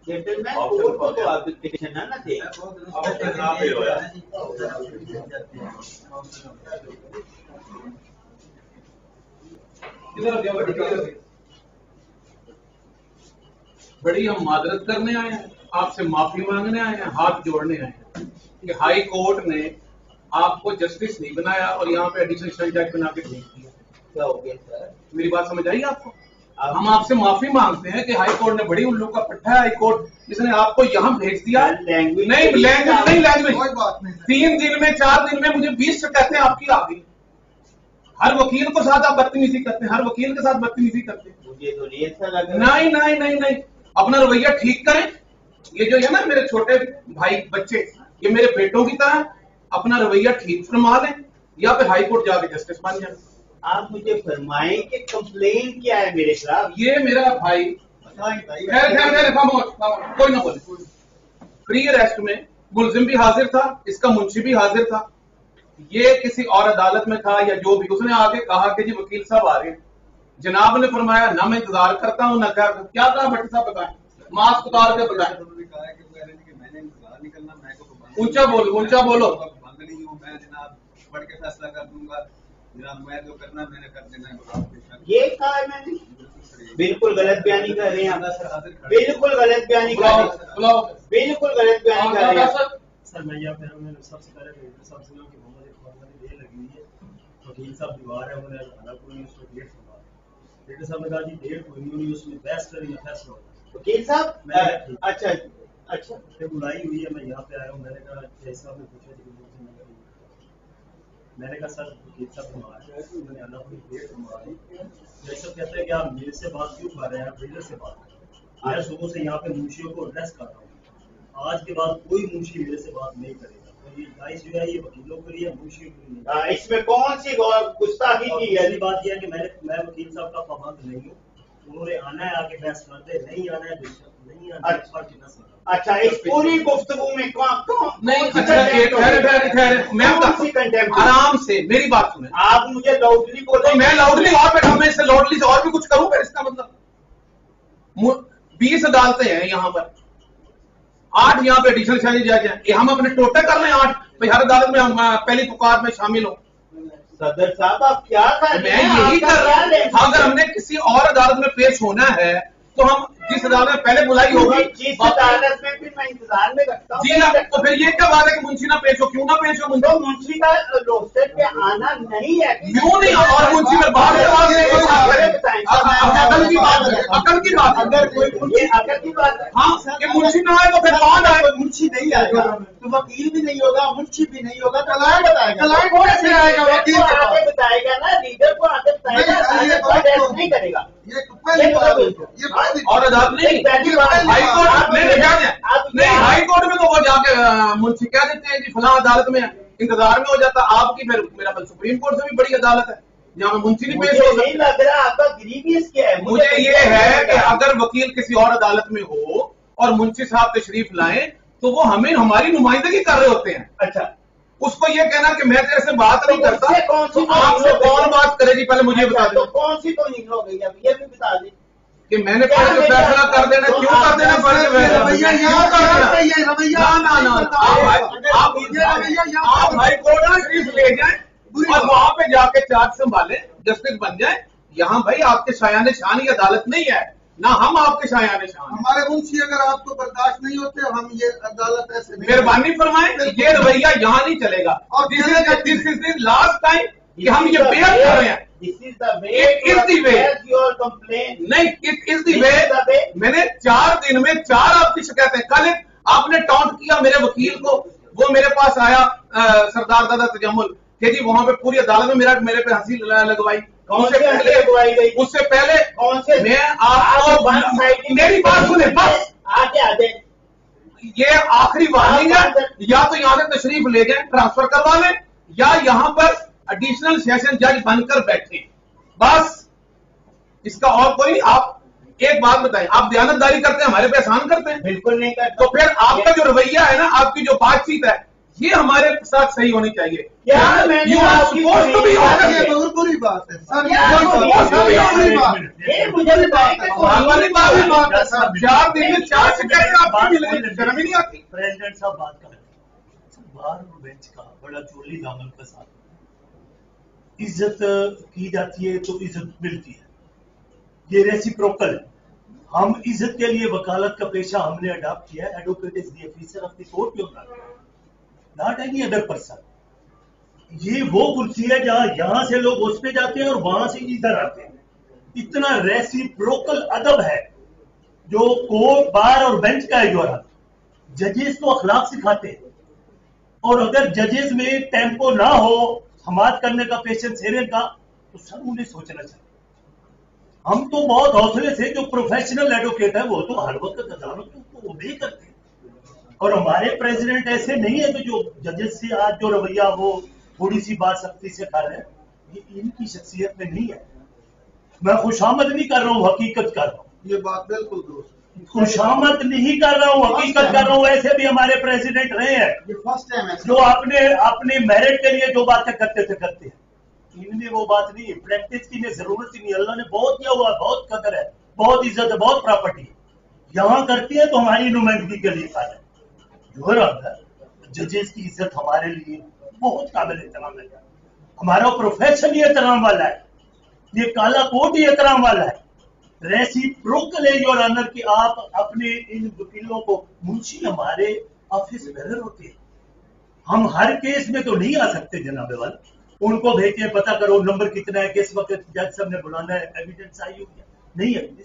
Gentleman court को तो आप डिक्टेशन ना थे। बड़ी हम माजरत करने आए हैं, आपसे माफी मांगने आए हैं, हाथ जोड़ने आए हैं कि हाई कोर्ट ने आपको जस्टिस नहीं बनाया और यहाँ पे एडिशनल जज बना के भेज दिया। क्या हो गया सर? मेरी बात समझ आई आपको? हम आपसे माफी मांगते हैं कि हाई कोर्ट ने बड़ी उल्लू का पट्टा है, हाई कोर्ट जिसने आपको यहाँ भेज दिया। लैंग्वेज नहीं, लैंग्वेज 3 दिन में 4 दिन में मुझे 20 शिकायतें आपकी आ गई। हर वकील को साथ आप बदतमीजी करते हैं, हर वकील के साथ बदतमीजी करते हैं। मुझे तो नहीं अच्छा लग रहा। नहीं, अपना रवैया ठीक करें। ये जो है ना मेरे छोटे भाई बच्चे, ये मेरे बेटों की तरह अपना रवैया ठीक फरमा लें या फिर हाई कोर्ट जाके जस्टिस बन जाए। आप मुझे फरमाएं कि कंप्लेन क्या है मेरे खिलाफ। ये मेरा भाई खैर कोई ना बोले। प्री अरेस्ट में मुलजिम भी हाजिर था, इसका मुंशी भी हाजिर था। ये किसी और अदालत में था या जो भी, उसने आके कहा कि जी वकील साहब आ रहे हैं। जनाब ने फरमाया ना मैं इंतजार करता हूँ ना क्या कहा भट्ट साहब बताएं, मास्क उतार के बताएं। ऊंचा बोलो। मैं जनाब पढ़ के फैसला कर दूंगा, जनाब मैं जो करना मैंने कर देना। ये कहा है मैंने? बिल्कुल गलत बयानी कर रहे हैं, बिल्कुल गलत बयानी कर रहे हैं, बिल्कुल गलत बयानी कर रहे हैं। सर मैं यहाँ पे हमें सबसे पहले सबसे लोग मोहम्मद इकबाल वाली देर लगी हुई है, वकील साहब दीवार है, उन्होंने हालांकि उन्होंने उसको डेट सुना, डेट साहब ने कहा जी डेट कोई नहीं, उसमें बहस करेंगे फैसला होगा। वकील साहब अच्छा फिर बुलाई हुई है, मैं यहाँ पे आया हूँ। मैंने कहा जज साहब ने पूछा जी मैंने कहा सर वकील साहब हमारे मैंने अल्लाह की डेट हमारी, जज साहब कहते हैं कि आप मेरे से बात क्यों कर रहे हैं, आप बिल्डर से बात कर रहे हैं। मैं सुबह से यहाँ पे मुंशियों को अरेस्ट कर रहा हूँ, आज के बाद कोई मुंशी मेरे से बात नहीं करेगा। तो ये राइस जो है ये वकीलों के लिए, मुंशियों के लिए नहीं। इसमें कौन सी गुस्ताखी की है? बात यह है कि मैं वकील साहब का पाबंद नहीं हूँ, उन्होंने आना है आके बहस कर दे, नहीं आना है नहीं आना है। अच्छा इस पूरी गुफ्तगू में नहीं, मैं आराम से मेरी बात सुने। आप मुझे लाउडली बोले। मैं लाउडली और बैठा, मैं इससे लाउडली से और भी कुछ करूं? इसका मतलब 20 अदालतें हैं यहाँ पर, 8 यहाँ पे एडिशनल जज हैं, हम अपने टोटे कर रहे हैं 8 भाई, हर अदालत में हम पहली पुकार में शामिल हो। सदर साहब आप क्या कर रहे हैं? मैं यही कर रहा हूं। अगर हमने किसी और अदालत में पेश होना है तो हम जिस अदालत में पहले बुलाई होगी, जिस अदालत में फिर मैं इंतजार में रखता हूँ जी ना, तो फिर ये क्या बात है कि मुंशी ना पेश हो? क्यों ना पेश हो? मुंशी का रोस्टर पे आना नहीं है, क्यों नहीं? और मुंशी में बात अकल की बात है, अकल की बात। अगर कोई अकल की बात है, हाँ कि मुंशी ना आए तो फिर कौन आए? मुंशी नहीं आएगा तो वकील भी नहीं होगा, मुंशी भी नहीं होगा, कलाए बताएगा। कलाए कौन से आएगा? वकील को आगे बताएगा ना, लीडर को आगे बताएगा, नहीं करेगा। और अदालत नहीं, हाई कोर्ट नहीं, हाई कोर्ट में तो वो जाके मुंशी कह देते हैं कि फलां अदालत में इंतजार में हो जाता। आपकी फिर मेरा सुप्रीम कोर्ट से भी बड़ी अदालत है जहाँ मुंशी नहीं पेश हो सकता। नहीं लग रहा आपका ग्रीवियस क्या है? मुझे ये है कि अगर वकील किसी और अदालत में हो और मुंशी साहब तशरीफ लाएं तो वो हमें हमारी नुमाइंदगी कर रहे होते हैं। अच्छा, उसको ये कहना कि मैं तेरे से बात नहीं करता, कौन सी आपसे कौन बात करेगी? पहले मुझे बता दो कौन सी तो नहीं हो गई, अब ये भी बता दें कि मैंने पहले जो फैसला कर देना, क्यों कर देना? आप हाई कोर्ट में शरीफ ले जाएं और वहां पे जाके चार्ज संभालें, जस्टिस बन जाए। यहाँ भाई आपके शायान शान की अदालत नहीं है, ना हम आपके शायान शान। हमारे मुंशी अगर आपको बर्दाश्त नहीं होते हम ये अदालत ऐसे मेहरबानी फरमाएं, ये रवैया यहाँ नहीं चलेगा। और दिस इज लास्ट टाइम कि हम ये बेयर कर रहे हैं। This is the way to address your complaint. नहीं, इट इज दी वे। मैंने 4 दिन में 4 आपकी शिकायतें। कल आपने टॉन्ट किया मेरे वकील को, वो मेरे पास आया सरदार दादा तजम्मुल कि जी वहां पे पूरी अदालत में मेरे पे हंसी लगवाई। कौन से पहले लगवाई गई? उससे पहले कौन से? मैं आपको मेरी बात सुने बस, आगे ये आखिरी वार्निंग है। या तो यहाँ से तशरीफ ले जाए, ट्रांसफर करवा लें, या यहाँ पर एडिशनल सेशन जज बनकर बैठे, बस। इसका और कोई। आप एक बात बताएं, आप दयानतदारी करते हैं, हमारे पे एहसान करते हैं? बिल्कुल नहीं करते। तो फिर आपका जो रवैया है ना, आपकी जो बातचीत है, ये हमारे साथ सही होनी चाहिए। यार, मैंने You are आपकी supposed to be honest. ये बहुत बुरी बात है सर, यार, ये बहुत बुरी बात है। ये मुझे बताएं कि हमारी बात है सर, 4 दिन में 4 शिकायतें आपकी मिल रही, शर्म ही नहीं आती। प्रेसिडेंट साहब बात कर रहे हैं, बार और बेंच का बड़ा चोली दामन के साथ इज्जत की जाती है तो इज्जत मिलती है, ये रेसिप्रोकल है। हम इज्जत के लिए वकालत का पेशा हमने अडॉप्ट किया है। Advocate is the officer of the court, not any other person. ये वो कुर्सी है जहां यहां से लोग उस पे जाते हैं और वहां से इधर आते हैं। इतना रेसिप्रोकल अदब है जो कोर्ट, बार और बेंच का है। जो जजेस तो अखलाक सिखाते हैं, और अगर जजेस में टेम्पो ना हो समाज करने का, पेशेंस हेरे का, तो सब उन्हें सोचना चाहिए। हम तो बहुत हौसले से, जो प्रोफेशनल एडवोकेट है वो तो हर वक्त अदालतों को ओबे करते हैं, और हमारे प्रेसिडेंट ऐसे नहीं है कि जो जजेस से आज जो रवैया वो थोड़ी सी बात सख्ती से कर रहे हैं, ये इनकी शख्सियत में नहीं है। मैं खुशामद नहीं कर रहा हूँ, हकीकत कर रहा हूँ। ये बात बिल्कुल दुरुस्त, खुशामद नहीं कर रहा हूँ, हकीकत कर रहा हूँ। ऐसे भी हमारे प्रेसिडेंट रहे हैं ये फर्स्ट टाइम है जो अपने मेरिट के लिए जो बातें करते थे करते हैं। इनमें वो बात नहीं है, प्रैक्टिस की जरूरत ही नहीं। अल्लाह ने बहुत किया हुआ, बहुत कदर है, बहुत इज्जत है, बहुत प्रॉपर्टी है। यहाँ करती है तो हमारी नुमाइंदगी के लिए फायदा है। जजेस की इज्जत हमारे लिए बहुत काबिल एहतराम है। हमारा प्रोफेशन ही एहतराम वाला है, ये काला कोट ही एहतराम वाला है। रेसिप्रोकल है योर ऑनर कि आप अपने इन वकीलों को, मुंशी हमारे ऑफिस बेरर होते हैं, हम हर केस में तो नहीं आ सकते जनाबे वाले। उनको भेजिए, पता करो नंबर कितना है, किस वक्त जज साहब ने बुलाना है, एविडेंस आई हो गया नहीं है।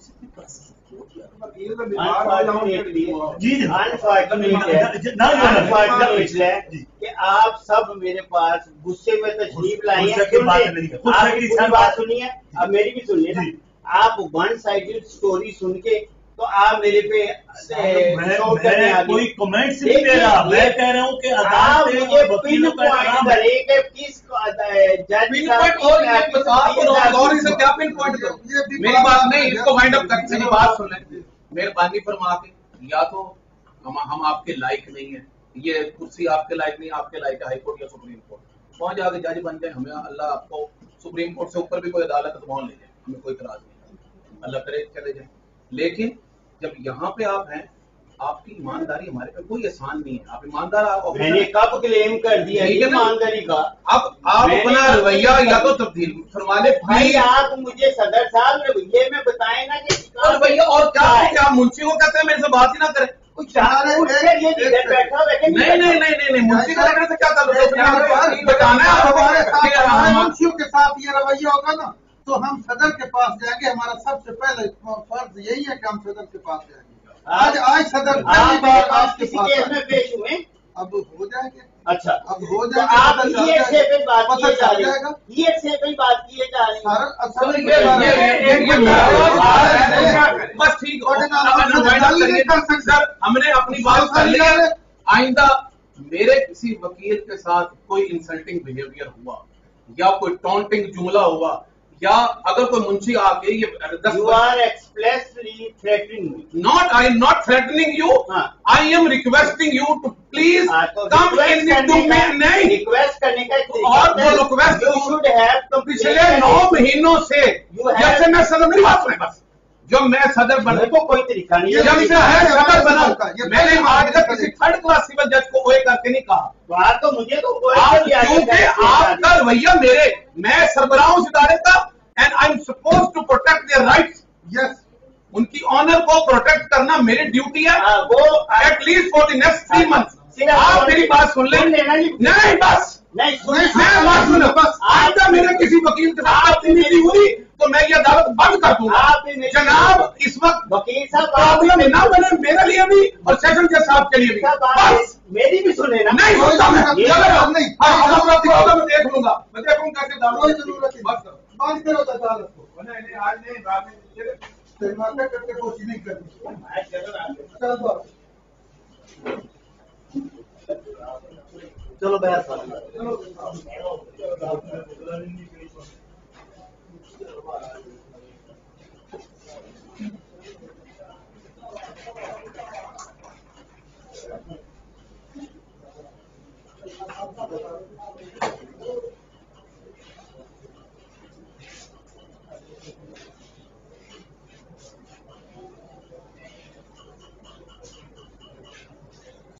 जी कि आप सब मेरे पास गुस्से में तशरीफ लाए हैं। बात सुनिए, अब मेरी भी सुनिए ना। आप वन साइडेड स्टोरी सुन के तो आप मेरे पे कोई कमेंट्स नहीं दे रहा, मैं कह रहा हूँ कि आप मुझे पिन पॉइंट करें कि किस जज क्या पिन पॉइंट करो, मेरी बात नहीं, इसको वाइंड अप करके मेरी बात सुन लें। मेहरबानी फरमा के, या तो हम आपके लायक नहीं है, ये कुर्सी आपके लायक नहीं, आपके लायक है हाई कोर्ट या सुप्रीम कोर्ट, वहां जाके जज बन जाए। हमें अल्लाह आपको सुप्रीम कोर्ट से ऊपर भी कोई अदालत है तो वहां ले जाए, हमें कोई इतराज नहीं, अल्लाह करे चले जाए। लेकिन जब यहाँ पे आप हैं, आपकी ईमानदारी हमारे पे कोई एहसान नहीं है। आप ईमानदार, मैंने कब क्लेम कर दिया ईमानदारी का? अब आप अपना रवैया या तो तब्दील फरमा ले भाई। आप मुझे सदर साहब रवैये में बताए ना कि रवैया, और क्या मुंशी को कहते हैं मेरे से बात ही ना करें। नहीं, मुंशी का लगने से क्या बताना है आपको। मुंशियों के साथ ये रवैया होगा ना तो हम सदर के पास जाएंगे। हमारा सबसे पहले फर्ज यही है कि हम सदर के पास जाएंगे। आज सदर आप किसी केस में पेश हुए, अब हो जाएंगे। अच्छा, अब हो तो आप ये से पे बात किए जा रहे हैं, ये से पे बात किए जा रहे हैं। बस ठीक है सर, हमने अपनी बात कर ली है। आइंदा मेरे किसी वकील के साथ कोई इंसल्टिंग बिहेवियर हुआ या कोई टॉन्टिंग जुमला हुआ, या अगर कोई मुंशी आके ये You are expressly threatening me. I am not threatening you. I am requesting you to please come in the domain. नहीं, रिक्वेस्ट करने का और वो रिक्वेस्ट you should have पिछले 9 महीनों से, जैसे मैं सदर, मेरी बात सुने बस, जब मैं सदर बना तो कोई तरीका नहीं है, जब से है सदर बना, मैंने आज तक किसी थर्ड क्लास सिविल जज को ओए करके नहीं कहा। बात तो मुझे तो क्योंकि आपका रवैया मैं सरबराह हूं इस इदारे का, and I am suppose to protect their rights. Yes, उनकी ऑनर को प्रोटेक्ट करना मेरी ड्यूटी है, वो at least for the next 3 months. आप मेरी बात सुन लें। नहीं बस, मैं बात सुनो बस। आइंदा मेरे किसी वकील के साथ आपकी मीटिंग हुई तो मैं ये अदालत बंद कर दूंगा। जनाब, इस वक्त वकील साहब प्रॉब्लम ना बने मेरे लिए भी और सेशन जज साहब के लिए भी। बस मेरी भी सुने ना। नहीं सुनता मैं, मैं देख लूंगा, मैं देखूंगा कैसे कोई जरूरत नहीं, बस बंद करो अदालत को। नहीं, आज नहीं, बाद में करके कोशिश नहीं करनी। चलो बहस चलो